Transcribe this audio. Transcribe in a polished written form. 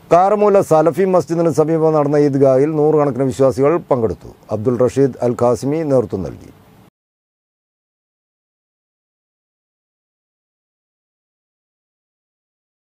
കാരമൂല സലഫി മസ്ജിദിന് സമീപം നടന്ന ഈദ്ഗാഹിൽ നൂറുകണക്കിന് വിശ്വാസികൾ പങ്കെടുത്തു. അബ്ദുൾ റഷീദ് അൽ ഖാസിമി നേതൃത്വം നൽകി.